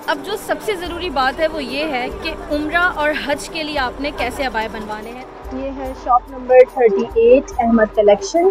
अब जो सबसे ज़रूरी बात है वो ये है कि उम्रा और हज के लिए आपने कैसे अबाए बनवाने हैं। ये है शॉप नंबर 38 अहमद कलेक्शन।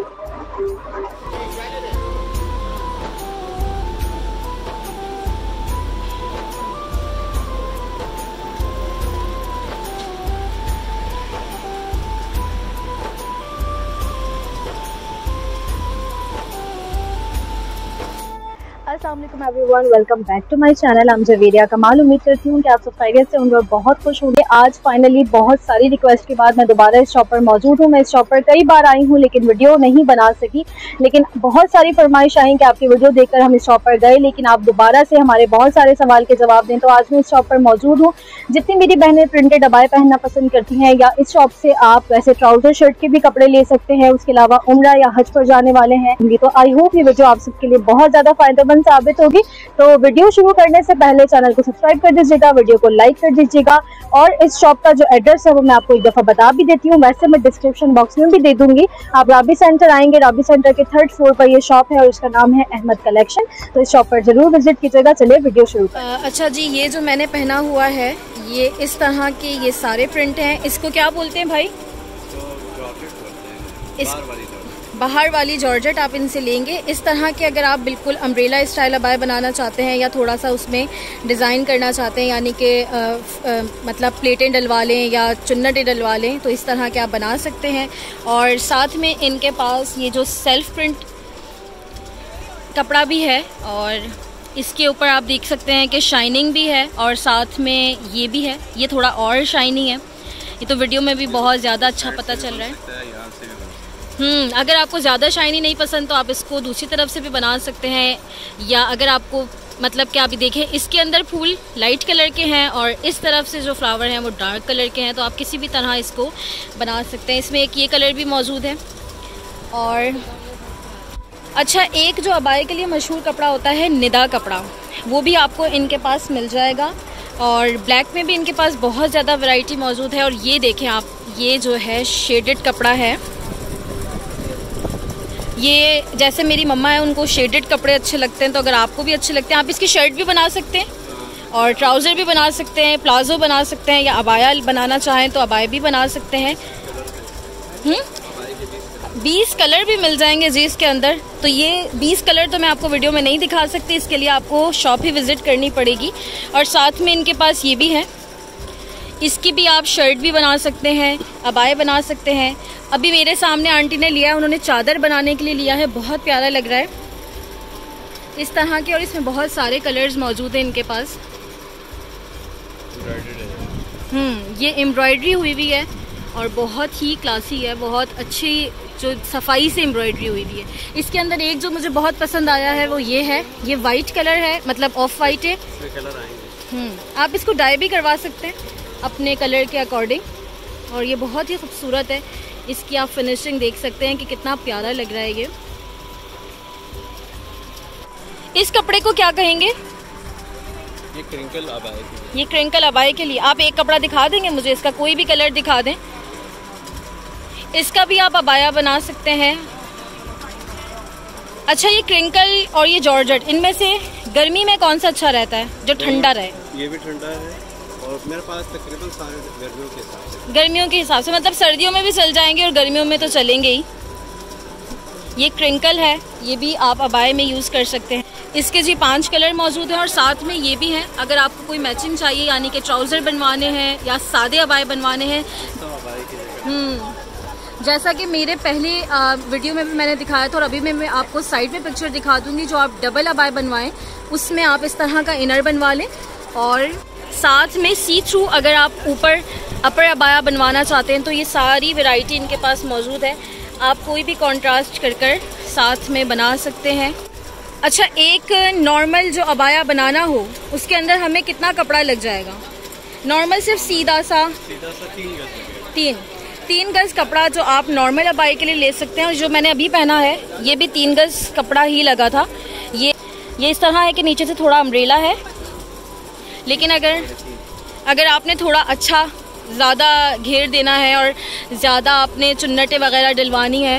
अस्सलाम वालेकुम everyone, welcome back to my channel. हम जवेरिया कमाल। उम्मीद करती हूँ कि आप सब खैरियत से होंगे और बहुत खुश होंगे। आज फाइनली बहुत सारी रिक्वेस्ट के बाद मैं दोबारा इस शॉप पर मौजूद हूँ। मैं इस शॉप पर कई बार आई हूँ लेकिन वीडियो नहीं बना सकी, लेकिन बहुत सारी फरमाइश आई कि आपकी वीडियो देखकर हम इस शॉप पर गए, लेकिन आप दोबारा से हमारे बहुत सारे सवाल के जवाब दें। तो आज मैं इस शॉप पर मौजूद हूँ। जितनी मेरी बहनें प्रिंटेड अबाए पहनना पसंद करती हैं, या इस शॉप से आप वैसे ट्राउजर शर्ट के भी कपड़े ले सकते हैं, उसके अलावा उम्रा या हज पर जाने वाले हैं, तो आई होप ये वीडियो आप सबके लिए बहुत ज़्यादा फायदेमंद साबित होगी। तो वीडियो शुरू करने से पहले चैनल को सब्सक्राइब कर दीजिएगा, वीडियो को लाइक कर दीजिएगा, और इस शॉप का जो एड्रेस है वो मैं आपको एक दफ़ा बता भी देती हूँ। वैसे मैं डिस्क्रिप्शन बॉक्स में भी दे दूंगी। आप राबी सेंटर आएंगे, राबी सेंटर के 3rd फ्लोर पर ये शॉप है और इसका नाम है अहमद कलेक्शन। तो इस शॉप पर जरूर विजिट कीजिएगा। चलिए वीडियो शुरू करें। अच्छा जी, ये जो मैंने पहना हुआ है ये इस तरह के ये सारे प्रिंट हैं। इसको क्या बोलते हैं भाई? इस बाहर वाली जॉर्जेट आप इनसे लेंगे। इस तरह के अगर आप बिल्कुल अम्ब्रेला स्टाइल अबाए बनाना चाहते हैं या थोड़ा सा उसमें डिज़ाइन करना चाहते हैं, यानी कि मतलब प्लेटें डलवा लें या चुन्नटें डलवा लें, तो इस तरह के आप बना सकते हैं। और साथ में इनके पास ये जो सेल्फ प्रिंट कपड़ा भी है और इसके ऊपर आप देख सकते हैं कि शाइनिंग भी है और साथ में ये भी है, ये थोड़ा और शाइनी है। ये तो वीडियो में भी बहुत ज़्यादा अच्छा पता चल रहा है। अगर आपको ज़्यादा शाइनी नहीं पसंद तो आप इसको दूसरी तरफ से भी बना सकते हैं, या अगर आपको मतलब कि आप देखें इसके अंदर फूल लाइट कलर के हैं और इस तरफ से जो फ्लावर हैं वो डार्क कलर के हैं, तो आप किसी भी तरह इसको बना सकते हैं। इसमें एक ये कलर भी मौजूद है। और अच्छा, एक जो अबाए के लिए मशहूर कपड़ा होता है निदा कपड़ा, वो भी आपको इनके पास मिल जाएगा। और ब्लैक में भी इनके पास बहुत ज़्यादा वैरायटी मौजूद है। और ये देखें आप, ये जो है शेडेड कपड़ा है। ये जैसे मेरी मम्मा है उनको शेडेड कपड़े अच्छे लगते हैं, तो अगर आपको भी अच्छे लगते हैं आप इसकी शर्ट भी बना सकते हैं और ट्राउज़र भी बना सकते हैं, प्लाजो बना सकते हैं, या अबाया बनाना चाहें तो अबाया भी बना सकते हैं। 20 कलर भी मिल जाएंगे जी इसके अंदर। तो ये 20 कलर तो मैं आपको वीडियो में नहीं दिखा सकती, इसके लिए आपको शॉप ही विज़िट करनी पड़ेगी। और साथ में इनके पास ये भी है, इसकी भी आप शर्ट भी बना सकते हैं, अबाए बना सकते हैं। अभी मेरे सामने आंटी ने लिया है, उन्होंने चादर बनाने के लिए लिया है, बहुत प्यारा लग रहा है इस तरह के। और इसमें बहुत सारे कलर्स मौजूद हैं इनके पास। ये एम्ब्रॉयडरी हुई हुई है और बहुत ही क्लासी है, बहुत अच्छी जो सफाई से एम्ब्रॉयडरी हुई हुई है। इसके अंदर एक जो मुझे बहुत पसंद आया है वो ये है, ये वाइट कलर है, मतलब ऑफ वाइट है। आप इसको डाई भी करवा सकते हैं अपने कलर के अकॉर्डिंग, और ये बहुत ही खूबसूरत है। इसकी आप फिनिशिंग देख सकते हैं कि कितना प्यारा लग रहा है ये। इस कपड़े को क्या कहेंगे? ये क्रिंकल अबाए के लिए। ये क्रिंकल अबाए के लिए। आप एक कपड़ा दिखा देंगे मुझे, इसका कोई भी कलर दिखा दें। इसका भी आप अबाया बना सकते हैं। अच्छा, ये क्रिंकल और ये जॉर्जेट, इनमें से गर्मी में कौन सा अच्छा रहता है जो ठंडा रहे? ये भी ठंडा है और मेरे पास तकरीबन सारे गर्मियों के हिसाब से। गर्मियों के हिसाब से मतलब सर्दियों में भी चल जाएंगे और गर्मियों में तो चलेंगे ही। ये क्रिंकल है, ये भी आप अबाए में यूज़ कर सकते हैं। इसके जी 5 कलर मौजूद हैं और साथ में ये भी हैं। अगर आपको कोई मैचिंग चाहिए, यानी कि ट्राउज़र बनवाने हैं या सादे अबाए बनवाने हैं, तो अबाए की जगह जैसा कि मेरे पहले वीडियो में भी मैंने दिखाया था और अभी मैं आपको साइड में पिक्चर दिखा दूँगी। जो आप डबल अबाए बनवाएं उसमें आप इस तरह का इनर बनवा लें, और साथ में सी थ्रू अगर आप ऊपर अपर अबाया बनवाना चाहते हैं तो ये सारी वैरायटी इनके पास मौजूद है। आप कोई भी कॉन्ट्रास्ट कर साथ में बना सकते हैं। अच्छा, एक नॉर्मल जो अबाया बनाना हो उसके अंदर हमें कितना कपड़ा लग जाएगा? नॉर्मल सिर्फ सीधा सा 3 गज कपड़ा जो आप नॉर्मल अबाए के लिए ले सकते हैं। और जो मैंने अभी पहना है ये भी 3 गज कपड़ा ही लगा था। ये इस तरह है कि नीचे से थोड़ा अम्ब्रेला है, लेकिन अगर आपने थोड़ा अच्छा ज़्यादा घेर देना है और ज़्यादा आपने चुन्नटें वगैरह डलवानी है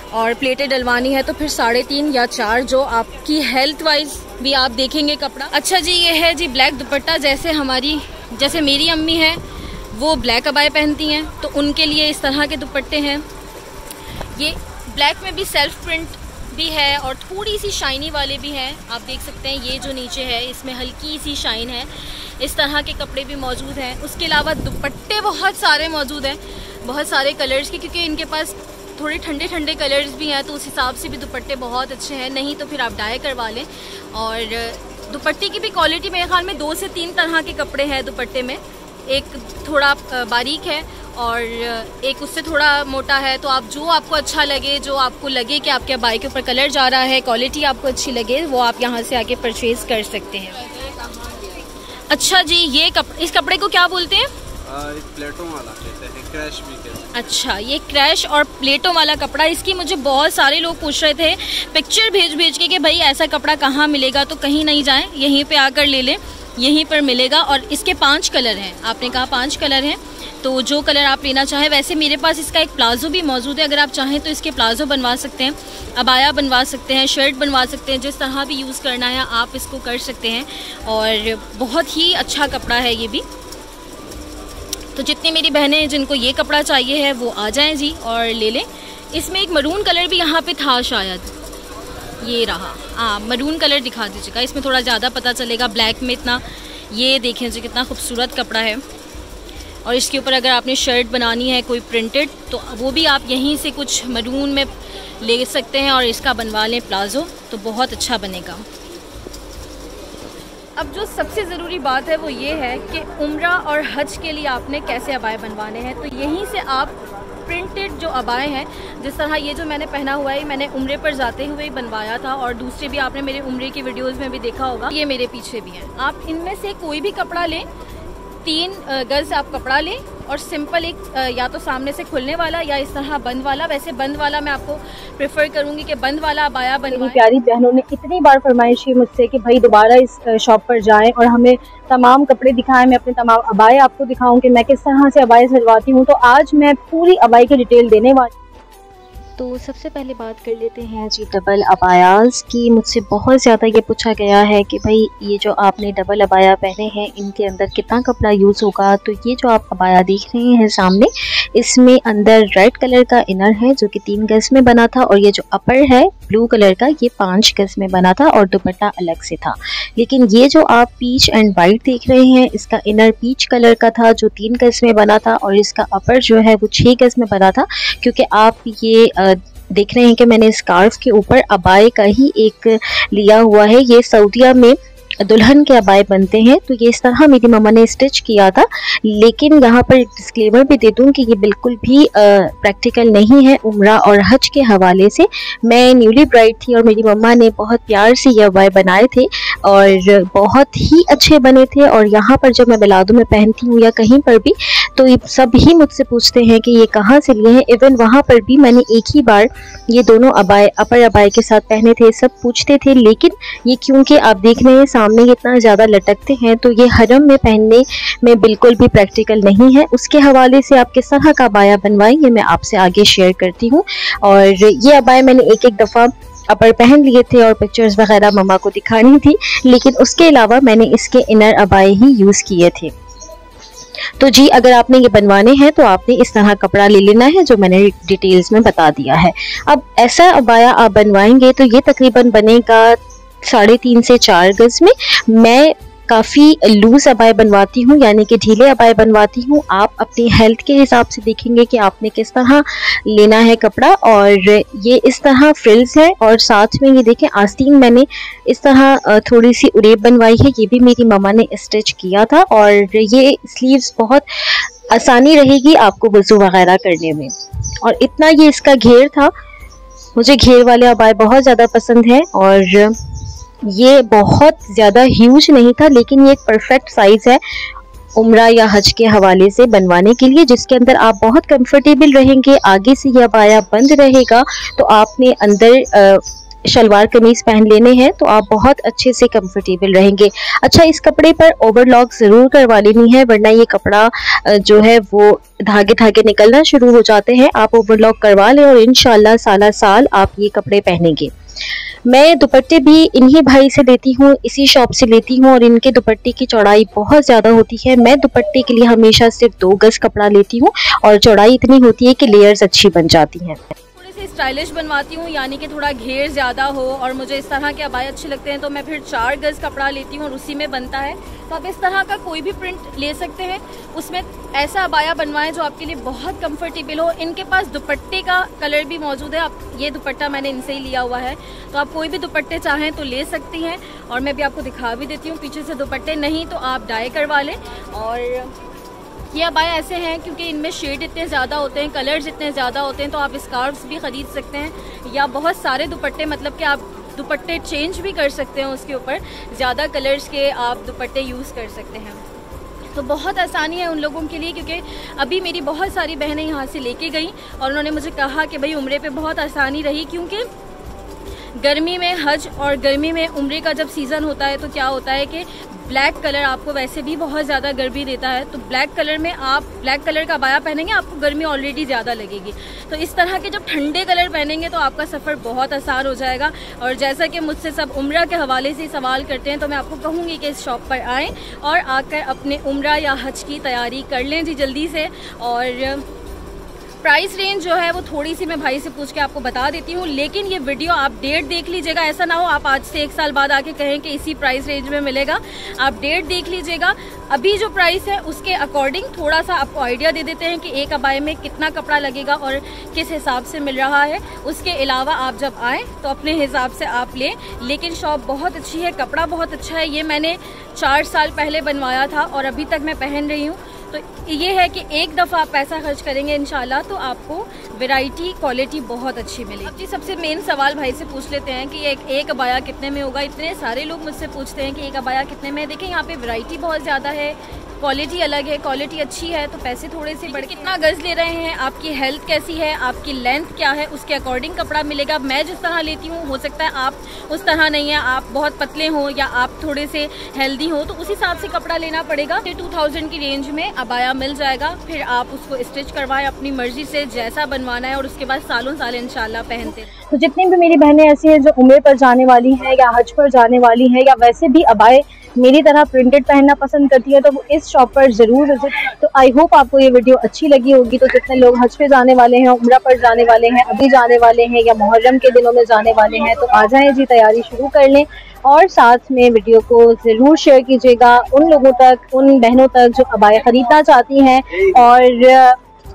और प्लेटें डलवानी है तो फिर 3.5 या 4, जो आपकी हेल्थ वाइज भी आप देखेंगे कपड़ा। अच्छा जी, ये है जी ब्लैक दुपट्टा। जैसे मेरी अम्मी है वो ब्लैक अबाए पहनती हैं, तो उनके लिए इस तरह के दुपट्टे हैं। ये ब्लैक में भी सेल्फ प्रिंट भी है और थोड़ी सी शाइनी वाले भी हैं। आप देख सकते हैं ये जो नीचे है इसमें हल्की सी शाइन है। इस तरह के कपड़े भी मौजूद हैं। उसके अलावा दुपट्टे बहुत सारे मौजूद हैं, बहुत सारे कलर्स के, क्योंकि इनके पास थोड़े ठंडे ठंडे कलर्स भी हैं, तो उस हिसाब से भी दुपट्टे बहुत अच्छे हैं। नहीं तो फिर आप डाई करवा लें। और दुपट्टे की भी क्वालिटी मेरे ख्याल में 2 से 3 तरह के कपड़े हैं दुपट्टे में। एक थोड़ा बारीक है और एक उससे थोड़ा मोटा है। तो आप जो आपको अच्छा लगे, जो आपको लगे कि आपके अबाए के ऊपर कलर जा रहा है, क्वालिटी आपको अच्छी लगे, वो आप यहाँ से आके परचेज कर सकते हैं। अच्छा जी, ये इस कपड़े को क्या बोलते हैं? प्लेटों वाला कहते हैं, क्रैश भी कहते हैं। अच्छा, ये क्रैश और प्लेटों वाला कपड़ा। इसकी मुझे बहुत सारे लोग पूछ रहे थे पिक्चर भेज के कि भाई ऐसा कपड़ा कहाँ मिलेगा, तो कहीं नहीं जाएं, यहीं पे आकर ले लें, यहीं पर मिलेगा। और इसके 5 कलर हैं। आपने कहा 5 कलर हैं, तो जो कलर आप लेना चाहें। वैसे मेरे पास इसका एक प्लाजो भी मौजूद है, अगर आप चाहें तो इसके प्लाजो बनवा सकते हैं, अबाया बनवा सकते हैं, शर्ट बनवा सकते हैं। जिस तरह भी यूज़ करना है आप इसको कर सकते हैं। और बहुत ही अच्छा कपड़ा है ये भी। तो जितनी मेरी बहनें जिनको ये कपड़ा चाहिए है वो आ जाएं जी और ले लें। इसमें एक मरून कलर भी यहाँ पे था शायद, ये रहा। हाँ, मरून कलर दिखा दीजिएगा, इसमें थोड़ा ज़्यादा पता चलेगा, ब्लैक में इतना। ये देखें जी कितना खूबसूरत कपड़ा है। और इसके ऊपर अगर आपने शर्ट बनानी है कोई प्रिंटेड, तो वो भी आप यहीं से कुछ मरून में ले सकते हैं और इसका बनवा लें प्लाजो, तो बहुत अच्छा बनेगा। अब जो सबसे ज़रूरी बात है वो ये है कि उम्रा और हज के लिए आपने कैसे अबाए बनवाने हैं। तो यहीं से आप प्रिंटेड जो अबाए हैं, जिस तरह ये जो मैंने पहना हुआ है, मैंने उम्रे पर जाते हुए ही बनवाया था, और दूसरे भी आपने मेरे उम्रे की वीडियोस में भी देखा होगा। ये मेरे पीछे भी हैं। आप इनमें से कोई भी कपड़ा लें, 3 गज आप कपड़ा लें और सिंपल एक या तो सामने से खुलने वाला या इस तरह बंद वाला। वैसे बंद वाला मैं आपको प्रेफर करूंगी कि बंद वाला अबाया बनवाएं। प्यारी बहनों ने इतनी बार फरमाइश की मुझसे कि भाई दोबारा इस शॉप पर जाएं और हमें तमाम कपड़े दिखाएं, मैं अपने तमाम अबाए आपको दिखाऊं कि मैं किस तरह से अबाए सजवाती हूँ। तो आज मैं पूरी अबाई की डिटेल देने वाली। तो सबसे पहले बात कर लेते हैं जी डबल अबायास की। मुझसे बहुत ज़्यादा ये पूछा गया है कि भाई ये जो आपने डबल अबाया पहने हैं इनके अंदर कितना कपड़ा यूज़ होगा। तो ये जो आप अबाया देख रहे हैं सामने, इसमें अंदर रेड कलर का इनर है जो कि 3 गज में बना था, और ये जो अपर है ब्लू कलर का, ये 5 गज में बना था और दुपट्टा अलग से था। लेकिन ये जो आप पीच एंड वाइट देख रहे हैं, इसका इनर पीच कलर का था जो 3 गज में बना था, और इसका अपर जो है वो 6 गज में बना था। क्योंकि आप ये देख रहे हैं कि मैंने स्कार्फ के ऊपर अबाए का ही एक लिया हुआ है। ये सऊदिया में दुल्हन के अबाए बनते हैं, तो ये इस तरह मेरी मम्मा ने स्टिच किया था। लेकिन यहाँ पर एक डिस्क्लेमर भी दे दूँ कि ये बिल्कुल भी प्रैक्टिकल नहीं है उम्रा और हज के हवाले से। मैं न्यूली ब्राइड थी और मेरी मम्मा ने बहुत प्यार से ये अबाए बनाए थे और बहुत ही अच्छे बने थे। और यहाँ पर जब मैं मिलादों में पहनती हूँ या कहीं पर भी, तो सब ही मुझसे पूछते हैं कि ये कहाँ से लिए हैं। इवन वहाँ पर भी मैंने एक ही बार ये दोनों अबाए अपर अबाए के साथ पहने थे, सब पूछते थे। लेकिन ये क्योंकि आप देख रहे हैं सामने इतना ज़्यादा लटकते हैं, तो ये हरम में पहनने में बिल्कुल भी प्रैक्टिकल नहीं है। उसके हवाले से आप किस तरह का अबाया बनवाएं, ये मैं आपसे आगे शेयर करती हूँ। और ये अबाया मैंने एक दफ़ा अपर पहन लिए थे और पिक्चर्स वगैरह मम्मा को दिखानी थी, लेकिन उसके अलावा मैंने इसके इनर अबाए ही यूज़ किए थे। तो जी, अगर आपने ये बनवाने हैं तो आपने इस तरह कपड़ा ले लेना है जो मैंने डिटेल्स में बता दिया है। अब ऐसा अबाया आप बनवाएंगे तो ये तकरीबन बनेगा 3.5 से 4 गज में। मैं काफ़ी लूज अबाए बनवाती हूँ, यानी कि ढीले अबाए बनवाती हूँ। आप अपनी हेल्थ के हिसाब से देखेंगे कि आपने किस तरह लेना है कपड़ा। और ये इस तरह फ्रिल्स है और साथ में ये देखें आस्तीन मैंने इस तरह थोड़ी सी उरेब बनवाई है, ये भी मेरी मम्मा ने स्टिच किया था। और ये स्लीव्स बहुत आसानी रहेगी आपको वज़ू वगैरह करने में। और इतना ये इसका घेर था, मुझे घेर वाले अबाए बहुत ज़्यादा पसंद है। और ये बहुत ज़्यादा ह्यूज नहीं था, लेकिन ये एक परफेक्ट साइज़ है उम्रा या हज के हवाले से बनवाने के लिए, जिसके अंदर आप बहुत कंफर्टेबल रहेंगे। आगे से ये अबाया बंद रहेगा, तो आपने अंदर शलवार कमीज पहन लेने हैं तो आप बहुत अच्छे से कंफर्टेबल रहेंगे। अच्छा, इस कपड़े पर ओवरलॉक जरूर करवा लेनी है, वरना ये कपड़ा जो है वो धागे धागे निकलना शुरू हो जाते हैं। आप ओवरलॉक करवा लें और इंशाल्लाह साला साल आप ये कपड़े पहनेंगे। मैं दुपट्टे भी इन्हीं भाई से लेती हूँ, इसी शॉप से लेती हूँ और इनके दुपट्टे की चौड़ाई बहुत ज़्यादा होती है। मैं दुपट्टे के लिए हमेशा सिर्फ 2 गज कपड़ा लेती हूँ और चौड़ाई इतनी होती है कि लेयर्स अच्छी बन जाती हैं। स्टाइलिश बनवाती हूँ, यानी कि थोड़ा घेर ज़्यादा हो और मुझे इस तरह के अबाए अच्छे लगते हैं तो मैं फिर 4 गज कपड़ा लेती हूँ और उसी में बनता है। तो आप इस तरह का कोई भी प्रिंट ले सकते हैं, उसमें ऐसा अबाया बनवाएं जो आपके लिए बहुत कंफर्टेबल हो। इनके पास दुपट्टे का कलर भी मौजूद है। आप ये दुपट्टा मैंने इनसे ही लिया हुआ है, तो आप कोई भी दुपट्टे चाहें तो ले सकती हैं और मैं भी आपको दिखा भी देती हूँ पीछे से दुपट्टे। नहीं तो आप डाई करवा लें। और ये अबाया ऐसे हैं क्योंकि इनमें शेड इतने ज़्यादा होते हैं, कलर्स इतने ज़्यादा होते हैं, तो आप स्कार्फ्स भी ख़रीद सकते हैं या बहुत सारे दुपट्टे, मतलब कि आप दुपट्टे चेंज भी कर सकते हैं, उसके ऊपर ज़्यादा कलर्स के आप दुपट्टे यूज़ कर सकते हैं। तो बहुत आसानी है उन लोगों के लिए, क्योंकि अभी मेरी बहुत सारी बहनें यहाँ से लेके गई और उन्होंने मुझे कहा कि भाई उम्रे पे बहुत आसानी रही, क्योंकि गर्मी में हज और गर्मी में उम्रे का जब सीज़न होता है तो क्या होता है कि ब्लैक कलर आपको वैसे भी बहुत ज़्यादा गर्मी देता है, तो ब्लैक कलर में आप ब्लैक कलर का अबाया पहनेंगे आपको गर्मी ऑलरेडी ज़्यादा लगेगी। तो इस तरह के जब ठंडे कलर पहनेंगे तो आपका सफ़र बहुत आसान हो जाएगा। और जैसा कि मुझसे सब उम्रा के हवाले से सवाल करते हैं तो मैं आपको कहूँगी कि इस शॉप पर आएँ और आकर अपने उम्रा या हज की तैयारी कर लें जी जल्दी से। और प्राइस रेंज जो है वो थोड़ी सी मैं भाई से पूछ के आपको बता देती हूँ, लेकिन ये वीडियो आप डेट देख लीजिएगा। ऐसा ना हो आप आज से 1 साल बाद आके कहें कि इसी प्राइस रेंज में मिलेगा। आप डेट देख लीजिएगा। अभी जो प्राइस है उसके अकॉर्डिंग थोड़ा सा आपको आइडिया दे देते हैं कि एक अबाए में कितना कपड़ा लगेगा और किस हिसाब से मिल रहा है। उसके अलावा आप जब आएँ तो अपने हिसाब से आप लें, लेकिन शॉप बहुत अच्छी है, कपड़ा बहुत अच्छा है। ये मैंने 4 साल पहले बनवाया था और अभी तक मैं पहन रही हूँ। तो ये है कि एक दफ़ा आप पैसा खर्च करेंगे इंशाल्लाह तो आपको वैरायटी क्वालिटी बहुत अच्छी मिलेगी। अब जी सबसे मेन सवाल भाई से पूछ लेते हैं कि एक अबाया कितने में होगा। इतने सारे लोग मुझसे पूछते हैं कि एक अबाया कितने में। देखें यहाँ पे वैरायटी बहुत ज़्यादा है, क्वालिटी अलग है, क्वालिटी अच्छी है, तो पैसे थोड़े से बढ़। कितना गज ले रहे हैं, आपकी हेल्थ कैसी है, आपकी लेंथ क्या है, उसके अकॉर्डिंग कपड़ा मिलेगा। मैं जिस तरह लेती हूँ हो सकता है आप उस तरह नहीं है, आप बहुत पतले हो या आप थोड़े से हेल्दी हो, तो उस हिसाब से कपड़ा लेना पड़ेगा। 2000 की रेंज में अबाया मिल जाएगा, फिर आप उसको स्टिच करवाएं अपनी मर्जी से जैसा बनवाना है और उसके बाद सालों साल इंशाल्लाह पहनते। तो जितनी भी मेरी बहनें ऐसी हैं जो उम्रे पर जाने वाली हैं या हज पर जाने वाली हैं या वैसे भी अबाए मेरी तरह प्रिंटेड पहनना पसंद करती है तो वो इस शॉप पर ज़रूर विजिट। तो आई होप आपको ये वीडियो अच्छी लगी होगी। तो जितने लोग हज पे जाने वाले हैं, उम्रा पर जाने वाले हैं, अभी जाने वाले हैं या मुहर्रम के दिनों में जाने वाले हैं, तो आ जाएं जी, तैयारी शुरू कर लें और साथ में वीडियो को ज़रूर शेयर कीजिएगा उन लोगों तक, उन बहनों तक जो अबाया ख़रीदना चाहती हैं। और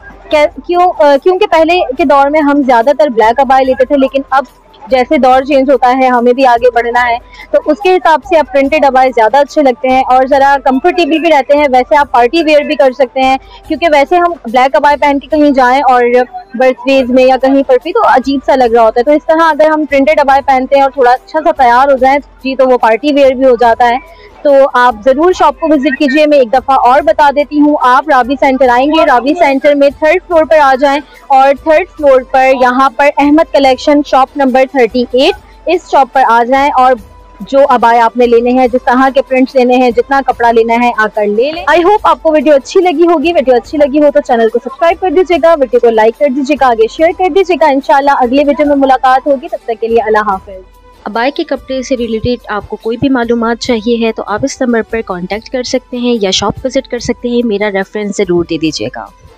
क्योंकि पहले के दौर में हम ज़्यादातर ब्लैक अबाए लेते थे, लेकिन अब जैसे दौर चेंज होता है हमें भी आगे बढ़ना है, तो उसके हिसाब से अब प्रिंटेड अबाए ज़्यादा अच्छे लगते हैं और ज़रा कंफर्टेबल भी रहते हैं। वैसे आप पार्टी वेयर भी कर सकते हैं, क्योंकि वैसे हम ब्लैक अबाए पहन के कहीं जाएं और बर्थडेज में या कहीं पर भी तो अजीब सा लग रहा होता है। तो इस तरह अगर हम प्रिंटेड अबाए पहनते हैं और थोड़ा अच्छा सा तैयार हो जाए जी, तो वो पार्टी वेयर भी हो जाता है। तो आप ज़रूर शॉप को विजिट कीजिए। मैं एक दफ़ा और बता देती हूँ, आप रावी सेंटर आएंगे, रावी सेंटर में 3rd फ्लोर पर आ जाएं और 3rd फ्लोर पर यहाँ पर अहमद कलेक्शन शॉप नंबर 38, इस शॉप पर आ जाएं और जो अबाया आपने लेने हैं, जिस तरह के प्रिंट्स लेने हैं, जितना कपड़ा लेना है आकर ले लें। आई होप आपको वीडियो अच्छी लगी होगी। वीडियो अच्छी लगी हो तो चैनल को सब्सक्राइब कर दीजिएगा, वीडियो को लाइक कर दीजिएगा, आगे शेयर कर दीजिएगा। इंशाल्लाह अगले वीडियो में मुलाकात होगी, तब तक के लिए अल्लाह हाफिज़। अबाए के कपड़े से रिलेटेड आपको कोई भी मालूमात चाहिए है तो आप इस नंबर पर कांटेक्ट कर सकते हैं या शॉप विजिट कर सकते हैं। मेरा रेफरेंस ज़रूर दे दीजिएगा।